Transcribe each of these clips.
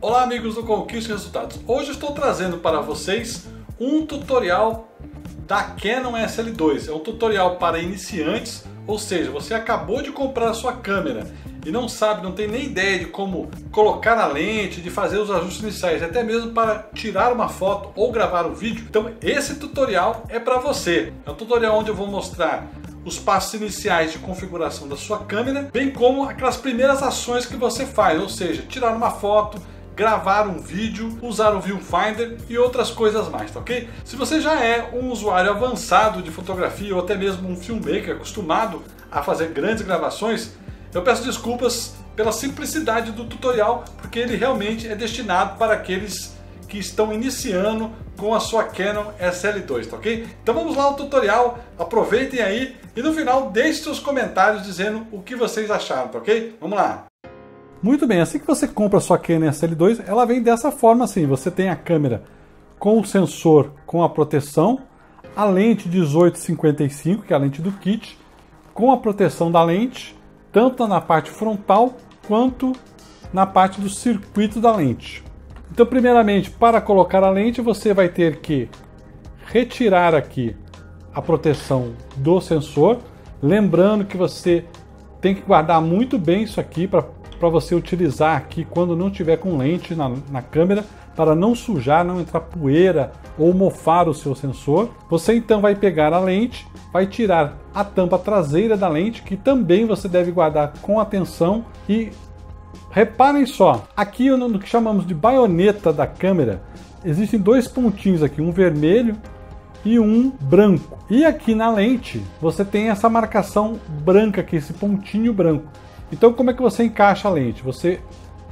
Olá amigos do Conquiste Resultados. Hoje estou trazendo para vocês um tutorial da Canon SL2. É um tutorial para iniciantes, ou seja, você acabou de comprar a sua câmera e não sabe, não tem nem ideia de como colocar a lente, de fazer os ajustes iniciais, até mesmo para tirar uma foto ou gravar um vídeo. Então esse tutorial é para você. É um tutorial onde eu vou mostrar os passos iniciais de configuração da sua câmera, bem como aquelas primeiras ações que você faz, ou seja, tirar uma foto, gravar um vídeo, usar o Viewfinder e outras coisas mais, tá ok? Se você já é um usuário avançado de fotografia ou até mesmo um filmmaker acostumado a fazer grandes gravações, eu peço desculpas pela simplicidade do tutorial, porque ele realmente é destinado para aqueles que estão iniciando com a sua Canon SL2, tá ok? Então vamos lá ao tutorial, aproveitem aí e no final deixem seus comentários dizendo o que vocês acharam, tá ok? Vamos lá! Muito bem, assim que você compra a sua Canon SL2, ela vem dessa forma assim, você tem a câmera com o sensor com a proteção, a lente 18-55, que é a lente do kit, com a proteção da lente, tanto na parte frontal quanto na parte do circuito da lente. Então, primeiramente, para colocar a lente, você vai ter que retirar aqui a proteção do sensor, lembrando que você tem que guardar muito bem isso aqui para você utilizar aqui quando não tiver com lente na câmera, para não sujar, não entrar poeira ou mofar o seu sensor. Você então vai pegar a lente, vai tirar a tampa traseira da lente, que também você deve guardar com atenção. E reparem só, aqui no que chamamos de baioneta da câmera, existem dois pontinhos aqui, um vermelho e um branco. E aqui na lente você tem essa marcação branca aqui, esse pontinho branco. Então como é que você encaixa a lente? Você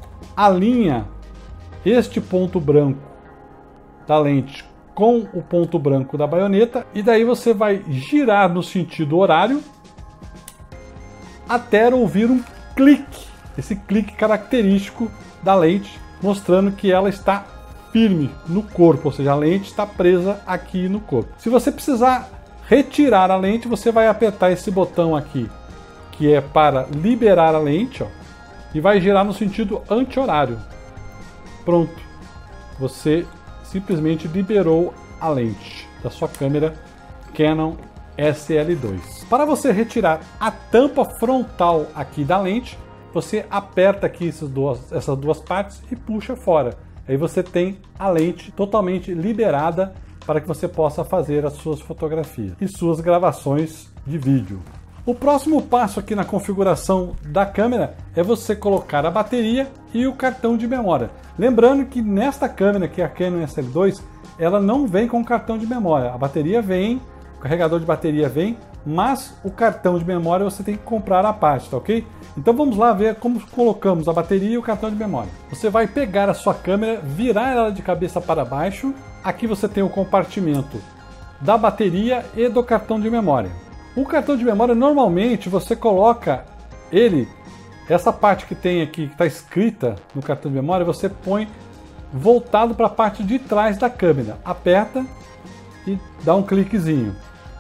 alinha este ponto branco da lente com o ponto branco da baioneta e daí você vai girar no sentido horário até ouvir um clique, esse clique característico da lente, mostrando que ela está firme no corpo, ou seja, a lente está presa aqui no corpo. Se você precisar retirar a lente, você vai apertar esse botão aqui, que é para liberar a lente, ó, e vai girar no sentido anti-horário. Pronto, você simplesmente liberou a lente da sua câmera Canon SL2. Para você retirar a tampa frontal aqui da lente, você aperta aqui essas duas partes e puxa fora. Aí você tem a lente totalmente liberada para que você possa fazer as suas fotografias e suas gravações de vídeo. O próximo passo aqui na configuração da câmera é você colocar a bateria e o cartão de memória. Lembrando que nesta câmera, que é a Canon SL2, ela não vem com cartão de memória. A bateria vem, o carregador de bateria vem, mas o cartão de memória você tem que comprar à parte, tá ok? Então vamos lá ver como colocamos a bateria e o cartão de memória. Você vai pegar a sua câmera, virar ela de cabeça para baixo. Aqui você tem o compartimento da bateria e do cartão de memória. O cartão de memória, normalmente, você coloca ele, essa parte que tem aqui, que está escrita no cartão de memória, você põe voltado para a parte de trás da câmera. Aperta e dá um cliquezinho.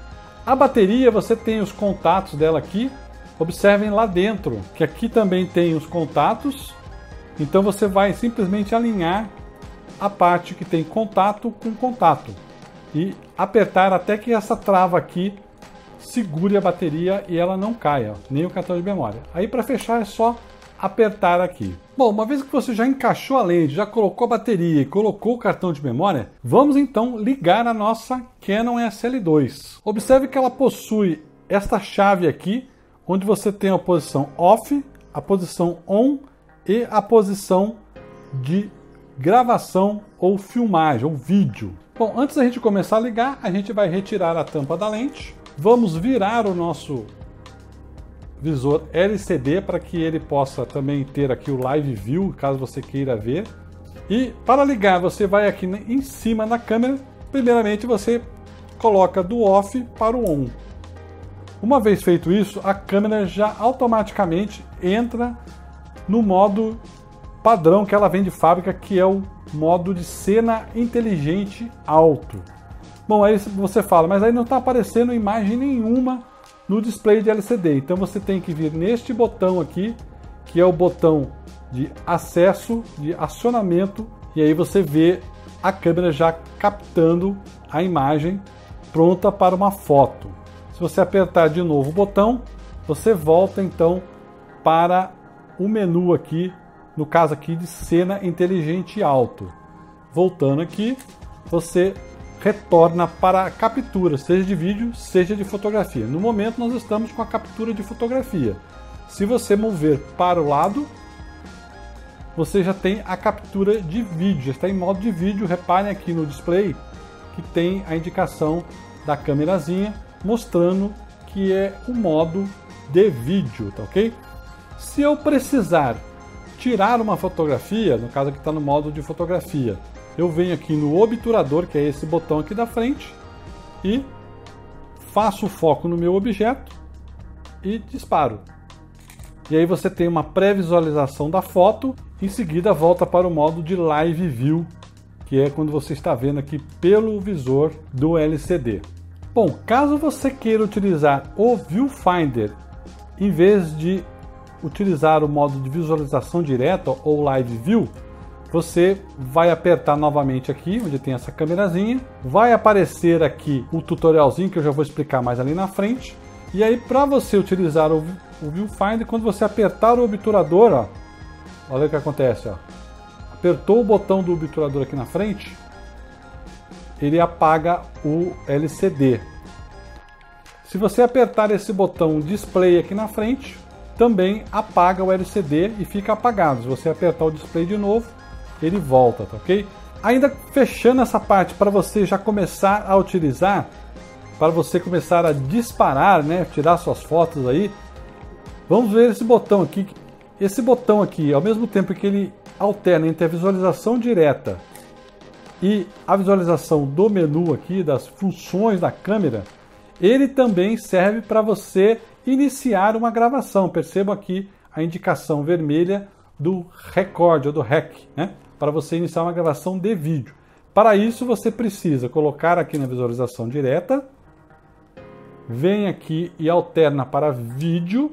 A bateria, você tem os contatos dela aqui. Observem lá dentro, que aqui também tem os contatos. Então você vai simplesmente alinhar a parte que tem contato com contato. E apertar até que essa trava aqui segure a bateria e ela não caia, nem o cartão de memória. Aí para fechar é só apertar aqui. Bom, uma vez que você já encaixou a lente, já colocou a bateria e colocou o cartão de memória, vamos então ligar a nossa Canon SL2. Observe que ela possui esta chave aqui, onde você tem a posição off, a posição on e a posição de gravação ou filmagem ou vídeo. Bom, antes da gente começar a ligar, a gente vai retirar a tampa da lente. Vamos virar o nosso visor LCD para que ele possa também ter aqui o Live View, caso você queira ver. E para ligar, você vai aqui em cima na câmera. Primeiramente, você coloca do off para o on. Uma vez feito isso, a câmera já automaticamente entra no modo padrão que ela vem de fábrica, que é o modo de cena inteligente alto. Bom, aí você fala, mas aí não está aparecendo imagem nenhuma no display de LCD. Então você tem que vir neste botão aqui, que é o botão de acesso, de acionamento, e aí você vê a câmera já captando a imagem pronta para uma foto. Se você apertar de novo o botão, você volta então para o menu aqui, no caso aqui de cena inteligente alto. Voltando aqui, você retorna para a captura, seja de vídeo, seja de fotografia. No momento nós estamos com a captura de fotografia. Se você mover para o lado, você já tem a captura de vídeo, já está em modo de vídeo. Reparem aqui no display que tem a indicação da câmerazinha mostrando que é o modo de vídeo, tá ok? Se eu precisar tirar uma fotografia, no caso aqui está no modo de fotografia, eu venho aqui no obturador, que é esse botão aqui da frente, e faço o foco no meu objeto e disparo. E aí você tem uma pré-visualização da foto, em seguida volta para o modo de Live View, que é quando você está vendo aqui pelo visor do LCD. Bom, caso você queira utilizar o Viewfinder, em vez de utilizar o modo de visualização direta ou Live View, você vai apertar novamente aqui, onde tem essa câmerazinha, vai aparecer aqui o tutorialzinho que eu já vou explicar mais ali na frente, e aí para você utilizar o Viewfinder, quando você apertar o obturador, ó, olha o que acontece, ó. Apertou o botão do obturador aqui na frente, ele apaga o LCD. Se você apertar esse botão display aqui na frente, também apaga o LCD e fica apagado. Se você apertar o display de novo, ele volta, tá ok? Ainda fechando essa parte para você já começar a utilizar, para você começar a disparar, né, tirar suas fotos aí, vamos ver esse botão aqui. Esse botão aqui, ao mesmo tempo que ele alterna entre a visualização direta e a visualização do menu aqui, das funções da câmera, ele também serve para você iniciar uma gravação. Percebam aqui a indicação vermelha do record ou do REC, né? Para você iniciar uma gravação de vídeo. Para isso você precisa colocar aqui na visualização direta, vem aqui e alterna para vídeo.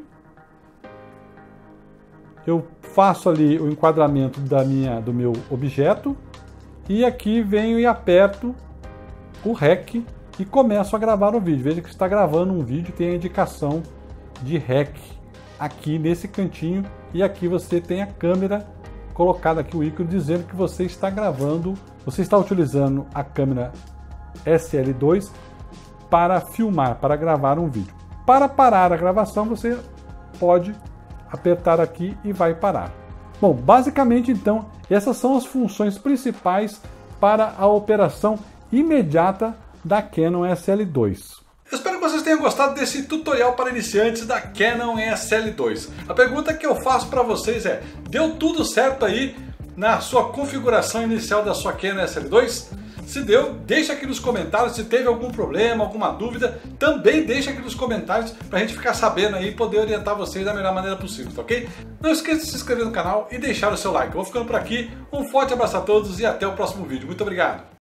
Eu faço ali o enquadramento do meu objeto e aqui venho e aperto o REC e começo a gravar o vídeo. Veja que está gravando um vídeo, tem a indicação de REC aqui nesse cantinho, e aqui você tem a câmera colocada aqui, o ícone dizendo que você está gravando, você está utilizando a câmera SL2 para filmar, para gravar um vídeo. Para parar a gravação, você pode apertar aqui e vai parar. Bom, basicamente então, essas são as funções principais para a operação imediata da Canon SL2. Eu espero que vocês tenham gostado desse tutorial para iniciantes da Canon SL2. A pergunta que eu faço para vocês é: deu tudo certo aí na sua configuração inicial da sua Canon SL2? Se deu, deixa aqui nos comentários. Se teve algum problema, alguma dúvida, também deixa aqui nos comentários para a gente ficar sabendo aí e poder orientar vocês da melhor maneira possível, tá ok? Não esqueça de se inscrever no canal e deixar o seu like. Eu vou ficando por aqui, um forte abraço a todos e até o próximo vídeo. Muito obrigado!